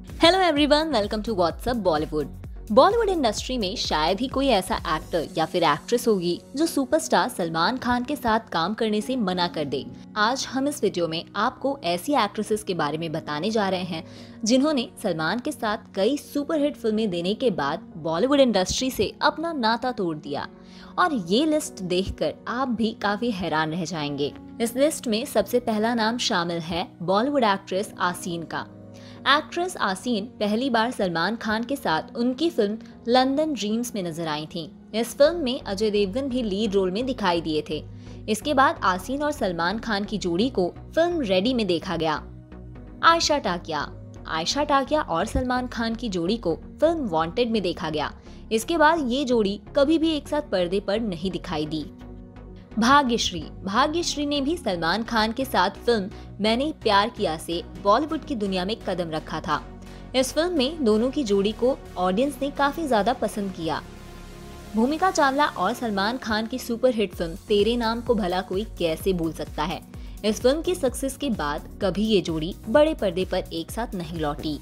Hello everyone, welcome to what's up Bollywood. Bollywood industry में शायद ही कोई ऐसा एक्टर या फिर एक्ट्रेस होगी जो सुपरस्टार सलमान खान के साथ काम करने से मना कर दे। आज हम इस वीडियो में आपको ऐसी एक्ट्रेसेस के बारे में बताने जा रहे हैं जिन्होंने सलमान के साथ कई सुपरहिट फिल्में देने के बाद बॉलीवुड इंडस्ट्री से अपना नाता तोड़ दिया। और ये लिस्ट देखकर आप भी काफी हैरान रह जाएंगे। इस लिस्ट में सबसे पहला नाम शामिल है बॉलीवुड एक्ट्रेस आसिन का। एक्ट्रेस आसिन पहली बार सलमान खान के साथ उनकी फिल्म लंदन ड्रीम्स में नजर आई थीं। इस फिल्म में अजय देवगन भी लीड रोल में दिखाई दिए थे। इसके बाद आसिन और सलमान खान की जोड़ी को फिल्म रेडी में देखा गया। आयशा टाकिया और सलमान खान की जोड़ी को फिल्म वांटेड में देखा गया। इसके बाद ये जोड़ी कभी भी एक साथ पर्दे पर नहीं दिखाई दी। भाग्यश्री ने भी सलमान खान के साथ फिल्म मैंने प्यार किया से बॉलीवुड की दुनिया में कदम रखा था। इस फिल्म में दोनों की जोड़ी को ऑडियंस ने काफी ज्यादा पसंद किया। भूमिका चावला और सलमान खान की सुपरहिट फिल्म तेरे नाम को भला कोई कैसे भूल सकता है। इस फिल्म की सक्सेस के बाद कभी ये जोड़ी बड़े पर्दे पर एक साथ नहीं लौटी।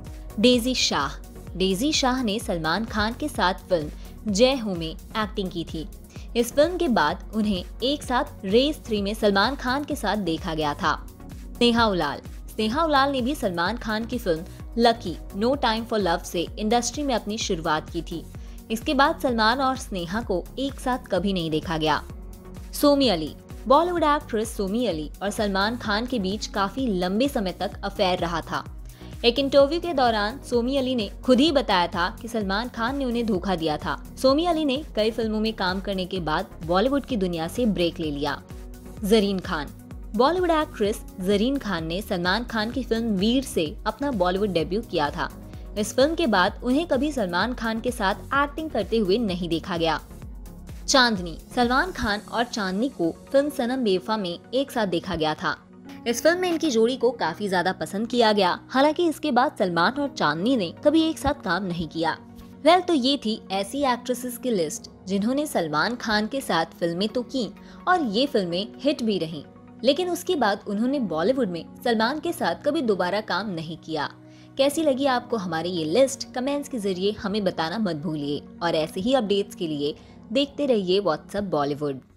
डेजी शाह ने सलमान खान के साथ फिल्म जय हो में एक्टिंग की थी। इस फिल्म के बाद उन्हें एक साथ रेस 3 में सलमान खान के साथ देखा गया था। स्नेहा उलाल ने भी सलमान खान की film lucky no time for love से इंडस्ट्री में अपनी शुरुआत की थी। इसके बाद सलमान और स्नेहा को एक साथ कभी नहीं देखा गया। बॉलीवुड एक्ट्रेस सोमी अली और सलमान खान के बीच काफी लंबे समय तक अफेयर रहा था। एक इंटरव्यू के दौरान सोमी अली ने खुद ही बताया था कि सलमान खान ने उन्हें धोखा दिया था। सोमी अली ने कई फिल्मों में काम करने के बाद बॉलीवुड की दुनिया से ब्रेक ले लिया। बॉलीवुड एक्ट्रेस जरीन खान ने सलमान खान की फिल्म वीर से अपना बॉलीवुड डेब्यू किया था। इस फिल्म के बाद उन्हें कभी सलमान खान के साथ एक्टिंग करते हुए नहीं देखा गया। सलमान खान और चांदनी को फिल्म सनम बेवफा में एक साथ देखा गया था। इस फिल्म में इनकी जोड़ी को काफी ज्यादा पसंद किया गया। हालांकि इसके बाद सलमान और चांदनी ने कभी एक साथ काम नहीं किया। तो ये थी ऐसी एक्ट्रेसेस की लिस्ट जिन्होंने सलमान खान के साथ फिल्में तो की और ये फिल्में हिट भी रहीं, लेकिन उसके बाद उन्होंने बॉलीवुड में सलमान के साथ कभी दोबारा काम नहीं किया। कैसी लगी आपको हमारी ये लिस्ट? कमेंट्स के जरिए हमें बताना मत भूलिए और ऐसे ही अपडेट्स के लिए देखते रहिए व्हाट्सएप बॉलीवुड।